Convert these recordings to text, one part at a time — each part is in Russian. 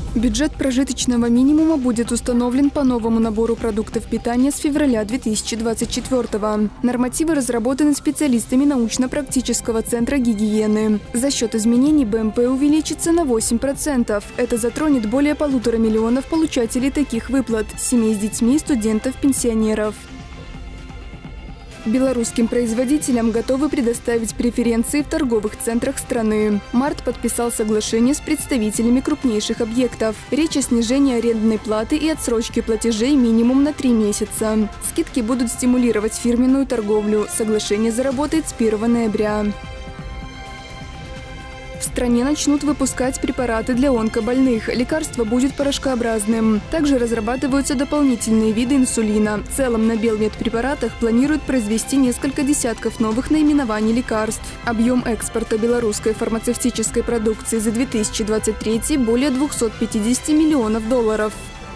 Бюджет прожиточного минимума будет установлен по новому набору продуктов питания с февраля 2024-го. Нормативы разработаны специалистами научно-практического центра гигиены. За счет изменений БМП увеличится на 8%. Это затронет более 1,5 миллиона получателей таких выплат – семей с детьми, студентов, пенсионеров. Белорусским производителям готовы предоставить преференции в торговых центрах страны. Март подписал соглашение с представителями крупнейших объектов. Речь о снижении арендной платы и отсрочке платежей минимум на 3 месяца. Скидки будут стимулировать фирменную торговлю. Соглашение заработает с 1 ноября. В стране начнут выпускать препараты для онкобольных. Лекарство будет порошкообразным. Также разрабатываются дополнительные виды инсулина. В целом на Белмедпрепаратах планируют произвести несколько десятков новых наименований лекарств. Объем экспорта белорусской фармацевтической продукции за 2023 более 250 миллионов долларов.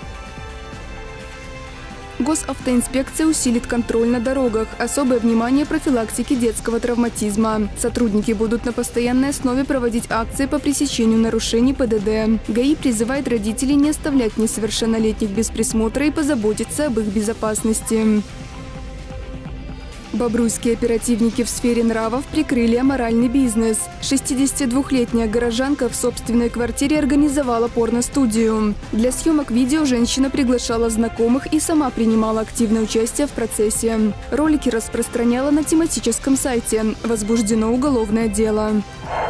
Госавтоинспекция усилит контроль на дорогах. Особое внимание профилактике детского травматизма. Сотрудники будут на постоянной основе проводить акции по пресечению нарушений ПДД. ГАИ призывает родителей не оставлять несовершеннолетних без присмотра и позаботиться об их безопасности. Бобруйские оперативники в сфере нравов прикрыли аморальный бизнес. 62-летняя горожанка в собственной квартире организовала порно-студию. Для съемок видео женщина приглашала знакомых и сама принимала активное участие в процессе. Ролики распространяла на тематическом сайте. Возбуждено уголовное дело.